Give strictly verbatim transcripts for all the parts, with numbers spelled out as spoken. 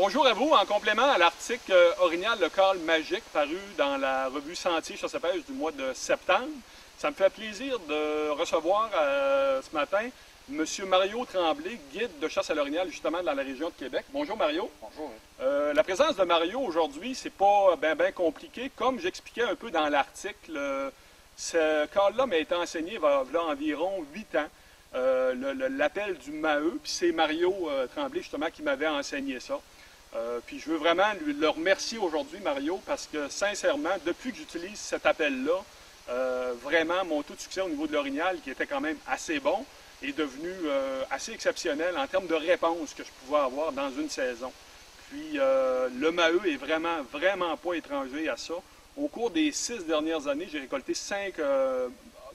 bonjour à vous. En complément à l'article euh, Orignal, le col magique, paru dans la revue Sentier chasse à pêche du mois de septembre, ça me fait plaisir de recevoir euh, ce matin M. Mario Tremblay, guide de chasse à l'orignal, justement dans la région de Québec. Bonjour Mario. Bonjour. Euh, la présence de Mario aujourd'hui, c'est pas bien ben compliqué. Comme j'expliquais un peu dans l'article, euh, ce col-là m'a été enseigné il y a environ huit ans. Euh, l'appel du Maheu, puis c'est Mario euh, Tremblay justement qui m'avait enseigné ça. Euh, puis je veux vraiment lui, le remercier aujourd'hui, Mario, parce que sincèrement, depuis que j'utilise cet appel-là, euh, vraiment mon taux de succès au niveau de l'orignal, qui était quand même assez bon, est devenu euh, assez exceptionnel en termes de réponses que je pouvais avoir dans une saison. Puis euh, le Maheu est vraiment, vraiment pas étranger à ça. Au cours des six dernières années, j'ai récolté cinq euh,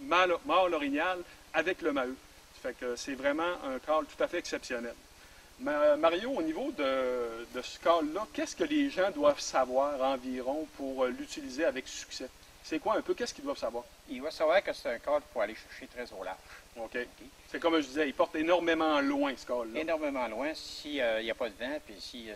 mâles orignal avec le Maheu. Fait que c'est vraiment un call tout à fait exceptionnel. Mario, au niveau de, de ce call-là, qu'est-ce que les gens doivent savoir environ pour l'utiliser avec succès? C'est quoi un peu? Qu'est-ce qu'ils doivent savoir? Ils doivent savoir que c'est un call pour aller chercher très au large. OK. okay. C'est comme je disais, il porte énormément loin, ce call-là. Énormément loin, s'il euh, n'y a pas de vent, puis si, euh,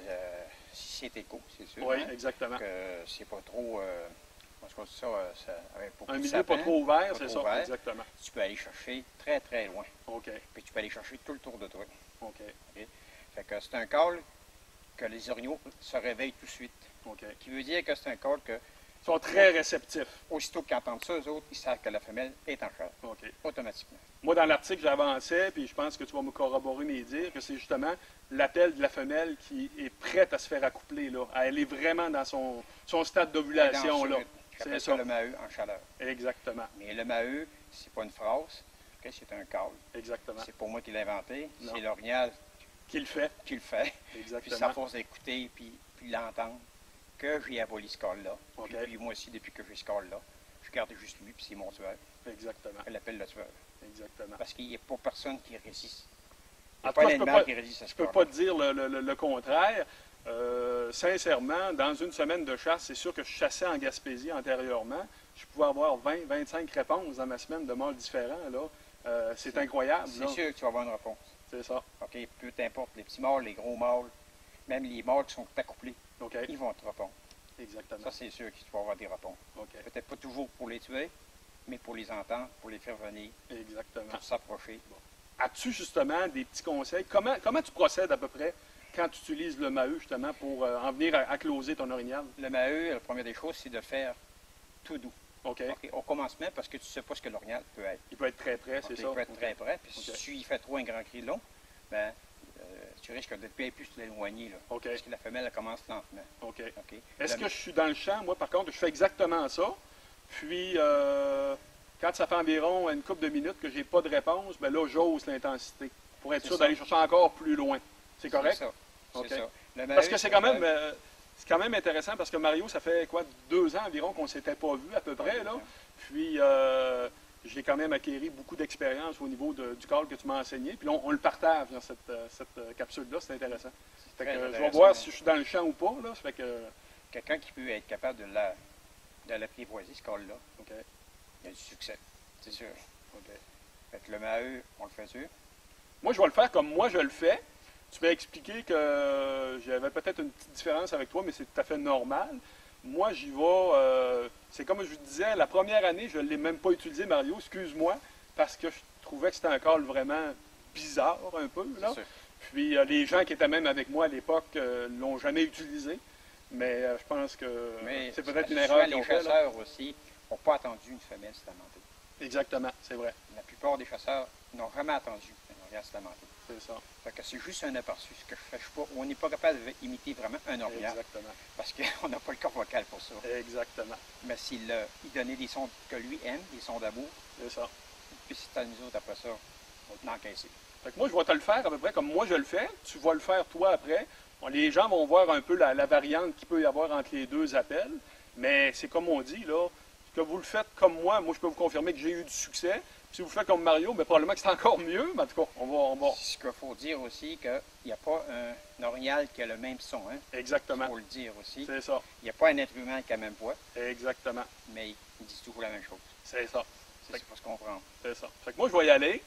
si c'est écho, c'est sûr. Oui, hein, exactement. Que c'est pas trop... Euh, ça, ça, avec un milieu sapin, pas trop ouvert, c'est ça, ouvert, exactement. Tu peux aller chercher très, très loin. OK. Puis tu peux aller chercher tout le tour de toi. OK. okay? Fait que c'est un call que les orignaux se réveillent tout de suite. OK. Qui veut dire que c'est un call que... Ils sont très réceptifs. Aussitôt qu'ils entendent ça, eux autres, ils savent que la femelle est en chair. OK. Automatiquement. Moi, dans l'article, j'avançais, puis je pense que tu vas me corroborer mes dires, que c'est justement l'appel de la femelle qui est prête à se faire accoupler, là. Elle est vraiment dans son, son stade d'ovulation, là. C'est ça le Maheu en chaleur. Exactement. Mais le Maheu, c'est pas une phrase, okay, c'est un call. Exactement. C'est pas moi qui l'ai inventé, c'est l'orignal qui le fait. Qui le fait. Exactement. Puis c'est à force d'écouter puis, puis l'entendre que j'ai aboli ce call-là. Okay. Puis, puis moi aussi, depuis que j'ai ce call-là, je garde juste lui, puis c'est mon tueur. Exactement. Je l'appelle le tueur. Exactement. Parce qu'il n'y a pas personne qui résiste. Il n'y a pas l'animal qui résiste à ce Je ne peux pas te dire le, le, le contraire. Euh, sincèrement, dans une semaine de chasse, c'est sûr que je chassais en Gaspésie antérieurement. Je pouvais avoir vingt à vingt-cinq réponses dans ma semaine de mâles différents. Euh, c'est incroyable. C'est sûr que tu vas avoir une réponse. C'est ça. OK, peu importe, les petits mâles, les gros mâles, même les mâles qui sont accouplés, okay. Ils vont te répondre. Exactement. Ça, c'est sûr que tu vas avoir des réponses. Okay. Peut-être pas toujours pour les tuer, mais pour les entendre, pour les faire venir. Exactement. Pour s'approcher. Bon. As-tu justement des petits conseils? Comment, comment tu procèdes à peu près quand tu utilises le Maheu, justement, pour euh, en venir à, à closer ton orignal? Le Maheu, la première des choses, c'est de faire tout doux. OK. Okay. Au commencement, parce que tu ne sais pas ce que l'orignal peut être. Il peut être très près, c'est okay, ça? Il peut être okay. très près. Puis okay. si tu y fais trop un grand cri long, ben, euh, tu risques de plus plus l'éloigner. Là, okay. Parce que la femelle, elle commence lentement. OK. okay. Est-ce que je suis dans le champ? Moi, par contre, je fais exactement ça. Puis, euh, quand ça fait environ une couple de minutes que je n'ai pas de réponse, ben là, j'ose l'intensité pour être sûr d'aller chercher encore plus loin. C'est correct? C'est ça. Okay. ça. Maheu, parce que c'est quand même... Euh, C'est quand même intéressant parce que Mario, ça fait quoi, deux ans environ qu'on ne s'était pas vu à peu près, là. Puis, euh, j'ai quand même acquéri beaucoup d'expérience au niveau de, du call que tu m'as enseigné. Puis là, on, on le partage dans cette, euh, cette capsule-là, c'est intéressant. Fait que, intéressant. Je vais voir si je suis dans le champ ou pas, là. Ça fait que... Quelqu'un qui peut être capable de la de l'apprivoiser, ce call-là, okay. Il y a du succès, c'est sûr. Okay. Fait que le Maheu, on le fait sûr? Moi, je vais le faire comme moi je le fais. Tu m'as expliqué que j'avais peut-être une petite différence avec toi, mais c'est tout à fait normal. Moi, j'y vais, euh, c'est comme je vous disais, la première année, je ne l'ai même pas utilisé, Mario, excuse-moi, parce que je trouvais que c'était un call vraiment bizarre, un peu. Là. Puis euh, les gens qui étaient même avec moi à l'époque ne euh, l'ont jamais utilisé, mais euh, je pense que c'est peut-être une erreur qu'ils ont fait. Les chasseurs aussi n'ont pas attendu une femelle stammentée. Exactement, c'est vrai. La plupart des chasseurs n'ont jamais attendu une orignal stammentée. C'est ça. Fait que c'est juste un aperçu. Ce que je fais, je pas, on n'est pas capable d'imiter vraiment un orignal. Exactement. Parce qu'on n'a pas le corps vocal pour ça. Exactement. Mais s'il euh, il donnait des sons que lui aime, des sons d'amour, c'est ça. Puis c'est à nous autres après ça, on va l'encaisser. Fait que moi, je vais te le faire à peu près comme moi je le fais. Tu vas le faire toi après. Bon, les gens vont voir un peu la, la variante qu'il peut y avoir entre les deux appels. Mais c'est comme on dit, là, que vous le faites comme moi, moi je peux vous confirmer que j'ai eu du succès. Si vous le faites comme Mario, bien, probablement que c'est encore mieux, mais en tout cas, on va... On va... Ce qu'il faut dire aussi, qu'il n'y a pas un, un orignal qui a le même son. Hein? Exactement. Il faut le dire aussi. C'est ça. Il n'y a pas un être humain qui a la même voix. Exactement. Mais ils disent toujours la même chose. C'est ça. C'est ce qu'il faut se comprendre. C'est ça. Fait que moi, je vais y aller.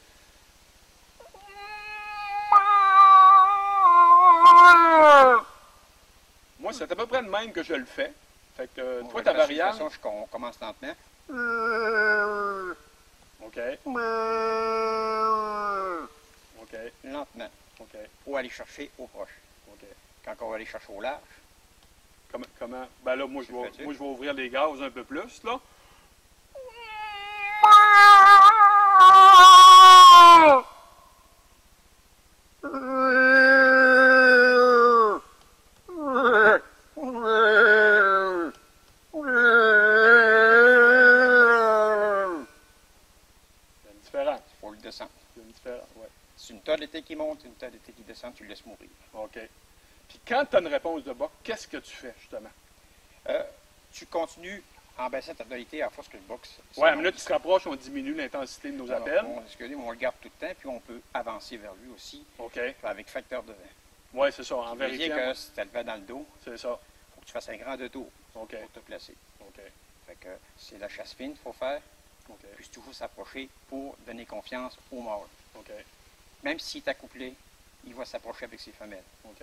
c'est à peu près le même que je le fais. Fait que euh, Bon, toi, de ta toute variante... façon, je com- on commence lentement. OK. OK. Lentement. OK. Ou aller chercher au proche. OK. Quand on va aller chercher au large, Comment? comment? Ben là, moi, je C'est vais, facile. moi, je vais ouvrir les gaz un peu plus, là. Il y a une différence. il faut le descendre. Il y a une différence, ouais. C'est une tonalité qui monte, une tonalité qui descend, tu le laisses mourir. OK. Puis quand tu as une réponse de bas, qu'est-ce que tu fais, justement? Euh, tu continues en baissant ta tonalité à force que le box. Ouais, à la minute tu te rapproches, on diminue l'intensité de nos Alors, appels. on, excusez, on le garde tout le temps, puis on peut avancer vers lui aussi, OK. avec facteur de vent. Ouais, c'est ça, en Ça veut dire vérifiant. que si tu as le vent dans le dos, C'est ça. il faut que tu fasses un grand détour OK. pour te placer. OK. Fait que c'est la chasse fine qu'il faut faire, OK. puis toujours s'approcher pour donner confiance au mâle. OK. Même s'il est accouplé, il va s'approcher avec ses femelles. OK.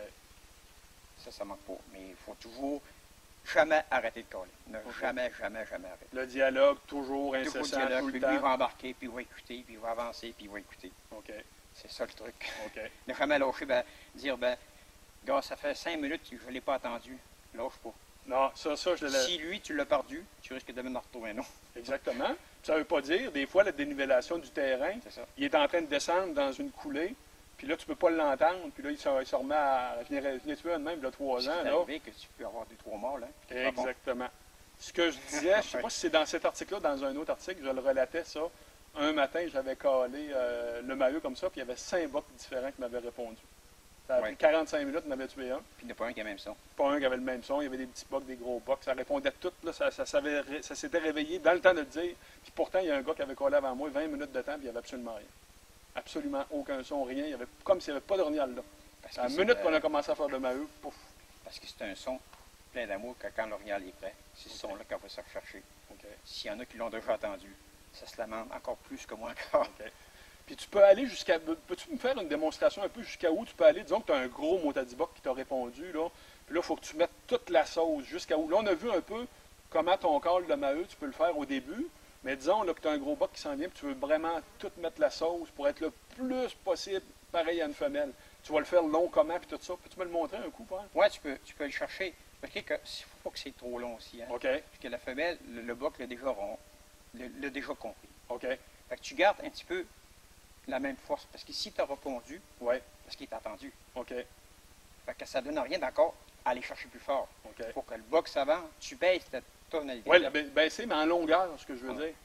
Ça, ça manque pas. Mais il faut toujours jamais arrêter de coller. Ne Ok. jamais, jamais, jamais arrêter. Le dialogue, toujours Toujours incessant, dialogue, tout puis le lui, il temps. va embarquer, puis il va écouter, puis il va avancer, puis il va écouter. OK. C'est ça le truc. OK. Ne jamais lâcher, ben, dire, ben, gars, ça fait cinq minutes que je ne l'ai pas attendu. Lâche pas. Non, ça, ça, je l'ai. Si lui, tu l'as perdu, tu risques de me retrouver un autre. Exactement. Puis ça ne veut pas dire, des fois, la dénivellation du terrain, C'est ça. il est en train de descendre dans une coulée, puis là, tu peux pas l'entendre, puis là, il se, il se remet à. Je venais je venais tuer un de même, il y a trois ans, C'est là. arrivé que tu peux avoir des trois morts, là. puis t'es pas bon. Exactement. Ce que je disais, je ne sais pas si c'est dans cet article-là, dans un autre article, je le relatais ça. Un matin, j'avais calé euh, le maillot comme ça, puis il y avait cinq bocs différents qui m'avaient répondu. Ça a pris Ouais. quarante-cinq minutes, on avait tué un. Puis il n'y en a pas un qui a même son. Pas un qui avait le même son, il y avait des petits bocs, des gros bocs, ça répondait tout, là, ça, ça, savait ré- ça s'était réveillé dans le temps de le dire. Puis pourtant, il y a un gars qui avait collé avant moi vingt minutes de temps, puis il n'y avait absolument rien. Absolument aucun son, rien. Il y avait comme s'il n'y avait pas d'orignal là. Parce À la que minute c'est, qu'on euh, a commencé à faire de maheu, pouf. Parce que c'est un son plein d'amour que quand l'orignal est prêt, c'est ce Ok. son-là qu'on va se rechercher. OK. S'il y en a qui l'ont déjà entendu, ça se lamente encore plus que moi encore. OK. Puis tu peux aller jusqu'à. Peux-tu me faire une démonstration un peu jusqu'à où tu peux aller? Disons que tu as un gros motadiboc qui t'a répondu, là. Puis là, il faut que tu mettes toute la sauce jusqu'à où. Là, on a vu un peu comment ton call de maheu, tu peux le faire au début. Mais disons là, que tu as un gros boc qui s'en vient, puis tu veux vraiment tout mettre la sauce pour être le plus possible pareil à une femelle. Tu vas le faire long comment, puis tout ça. Peux-tu me le montrer un coup, Paul? Ouais, tu peux, tu peux le chercher. OK, que, il ne faut pas que c'est trop long aussi. Hein? OK. Puis que la femelle, le, le boc l'a déjà rond, l'a l'a déjà compris. OK. Fait que tu gardes un petit peu la même force. Parce que si tu as répondu, Ouais. parce qu'il est attendu, OK. fait que ça ne donne rien d'encore à aller chercher plus fort. OK. Il faut que le box avance, tu baisses ta tonalité. Oui, baisser, mais en longueur, ce que je veux Ouais. dire.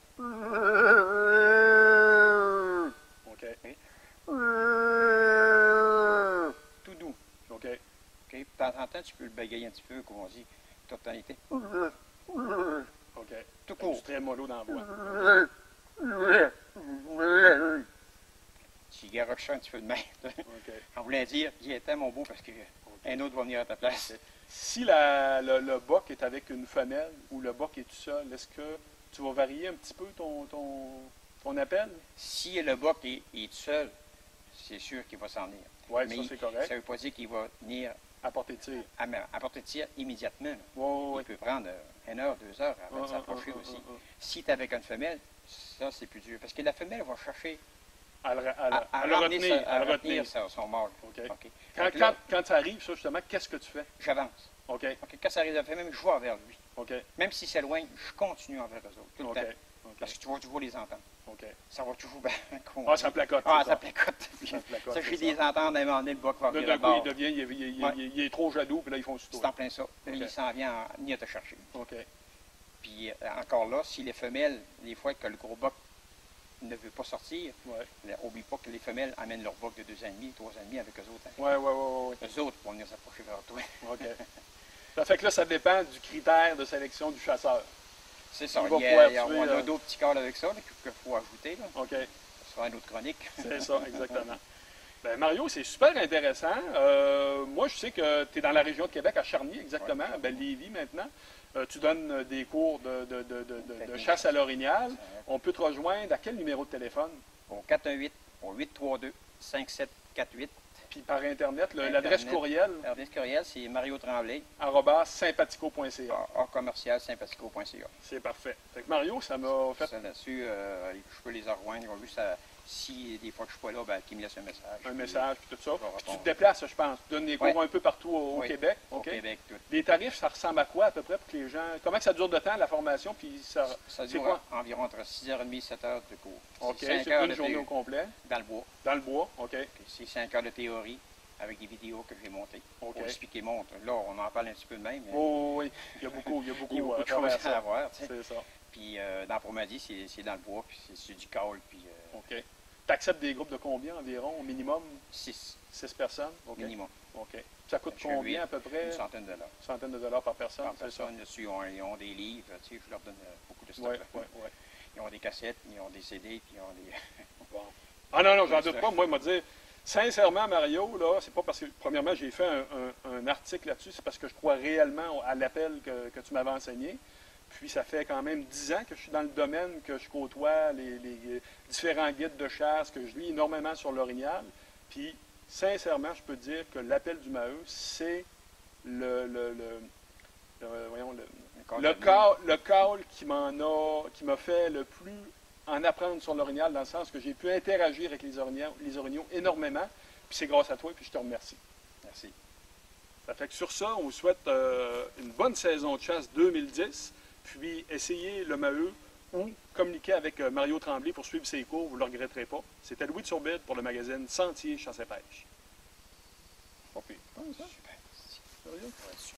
OK. Tout doux. OK. OK? De temps en temps, tu peux le bagayer un petit peu, comme on dit, ta tonalité. OK. Tout Du court. très mollo dans la voix. Tu garoches ça un petit peu de même. OK. On voulait dire, j'y étais mon beau, parce qu'un autre va venir à ta place. Si la- le, le boc est avec une femelle ou le boc est tout seul, est-ce que tu vas varier un petit peu ton, ton, ton appel? Si le boc est, est seul, c'est sûr qu'il va s'en venir. Oui, Mais ça c'est correct. ça ne veut pas dire qu'il va venir À portée de tir. à, à portée de tir immédiatement. là. Oui, oui, Il peut prendre euh, une heure, deux heures avant de s'approcher aussi. Si tu es avec une femelle, ça c'est plus dur. Parce que la femelle va chercher À le, à le- à, à à le ramener retenir. sa- À à le retenir retenir. sa- son mâle. OK. OK. Quand, Donc là, quand, quand ça arrive, ça justement, qu'est-ce que tu fais? j'avance. OK. OK, quand ça arrive à la femelle, je vais vers lui. OK. Même s'il s'éloigne, je continue envers eux autres, tout le OK. temps. OK. Parce que tu vas toujours les entendre. OK. Ça va toujours bien. Ah, ça placote. Ah, c'est ça placote. Ça placote, Ça, c'est j'ai ça. des entendre à un moment donné, le boc va Là, venir d'un à coup, il bord. devient, il, il- il- Ouais. il- il est trop jaloux, puis là, ils font sur C'est toi. en plein ça. Là, OK. il s'en vient en- venir te chercher. OK. Puis euh, encore là, si les femelles, des fois que le gros boc ne veut pas sortir, Ouais. n'oublie pas que les femelles amènent leur boc de deux ans et demi, trois ans et demi avec eux autres. hein. Ouais, ouais, ouais, ouais. Eux autres vont venir s'approcher vers toi. OK. Ça fait que là, ça dépend du critère de sélection du chasseur. C'est ça. Il va Il y a, pouvoir il y a- tuer, on a euh, d'autres petits calls avec ça là, qu'il faut ajouter. Là. OK. Ce sera une autre chronique. C'est ça, exactement. Ben, Mario, c'est super intéressant. Euh, moi, je sais que tu es dans la région de Québec, à Charny, exactement, Ouais. à ben, Lévis maintenant. Euh, tu donnes euh, des cours de, de- de- de- de- de Technique. chasse à l'orignal. On peut te rejoindre à quel numéro de téléphone? Au quatre un huit, au huit trois deux, cinq sept quatre huit. Puis par Internet, le- Internet. l'adresse courriel, L'adresse courriel, c'est Mario Tremblay, arobase sympathico point c a. hors commercial, sympathico point c a. C'est parfait. Fait que Mario, ça m'a fait Ça là-dessus, euh, je peux les rejoindre. Ils ont vu ça. Si des fois que je ne suis pas là, ben, qu'ils me laissent un message. un Puis, message puis tout ça. je vais Puis tu répondre. te déplaces, je pense. Tu donnes des cours Ouais. un peu partout au, au Oui. Québec. Au OK? Québec, tout. Les tarifs, ça ressemble à quoi à peu près pour que les gens. Comment que ça dure de temps, la formation? Puis ça. Ça c'est dure quoi? environ entre six heures trente et sept heures de cours. OK, cinq c'est heures une de journée thé- au complet. dans le bois. Dans le bois. OK. Puis c'est cinq heures de théorie avec des vidéos que j'ai montées. OK. Pour expliquer montre. Là, on en parle un petit peu de même. mais Oh, oui, il y a beaucoup, il y a il y a beaucoup, beaucoup euh, de à travers choses à ça. voir. tu sais. C'est ça. Puis euh, dans Promadi, c'est c'est dans le bois, puis c'est- c'est du call, puis euh, OK. Tu acceptes des groupes de combien environ, au minimum? six Six personnes? OK. minimum. OK. Ça coûte Chez lui, combien à peu près? Une centaine de dollars. Une centaine de dollars par personne, Par c'est ça? personne, dessus, ils ont, ils ont des livres, tu sais, je leur donne euh, beaucoup de stock. Oui, là. oui, oui. Ils ont des cassettes, ils ont des C D, puis ils ont des... Bon. Ah non, non, j'en Ouais, doute ça. pas. Moi, il m'a dit, sincèrement, Mario, là, c'est pas parce que, premièrement, j'ai fait un, un- un article là-dessus, c'est parce que je crois réellement à l'appel que, que tu m'avais enseigné. Puis ça fait quand même dix ans que je suis dans le domaine, que je côtoie les, les différents guides de chasse, que je lis énormément sur l'orignal. Puis, sincèrement, je peux dire que l'appel du Maheu, c'est le, le, le- le- voyons, le, le call, le call qui m'en a, qui m'a fait le plus en apprendre sur l'orignal, dans le sens que j'ai pu interagir avec les orignaux, les orignaux énormément. Puis c'est grâce à toi, puis je te remercie. Merci. Ça fait que sur ça, on vous souhaite euh, une bonne saison de chasse deux mille dix. Puis essayez le Maheu ou communiquez avec euh, Mario Tremblay pour suivre ses cours, vous ne le regretterez pas. C'était Louis de Turbide pour le magazine Sentier Chasse et Pêche. Pas pire. Pas ça? Super. Sérieux? Ouais, super.